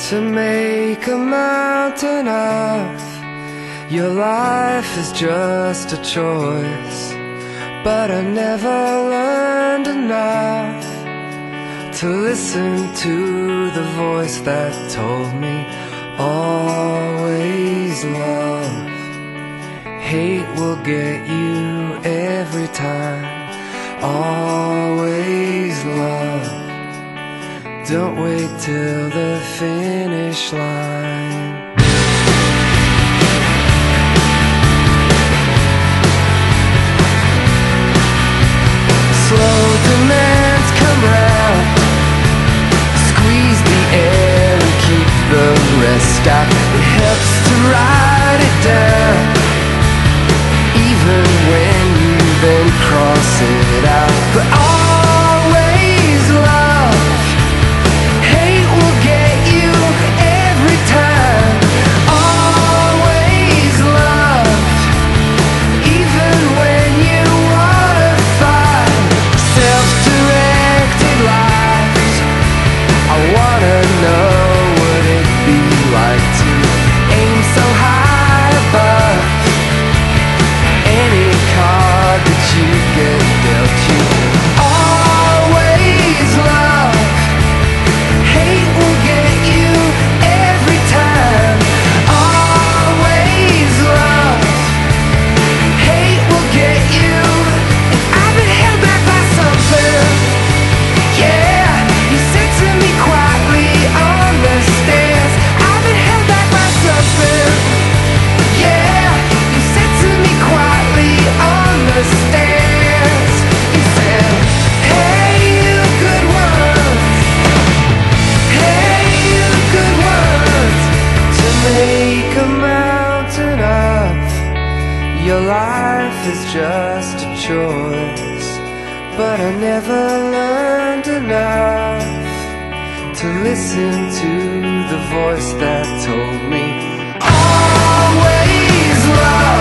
to make a mountain of. Your life is just a choice, but I never learned enough to listen to the voice that told me always love. Hate will get you every time. Always love. Don't wait till the finish line. Slow demands come round, squeeze the air and keep the rest out. It helps to write it down, even when you then cross it out. But always love. Hate will get you every time. Always love, even when you wanna fight. Self-directed lives. I wanna know what it'd be like to aim so high above any card that you get dealt you. Always love. Hate will get you every time. Always love. Hate will get you. And I've been held back by something. Yeah, you said to me quietly on the stairs. I've been held back by something. Yeah, you said to me quietly on the stairs. You said, hey, you good ones. Hey, you good ones. To make a mountain of. Your life is just a choice, but I never learned enough to listen to the voice that told me always love.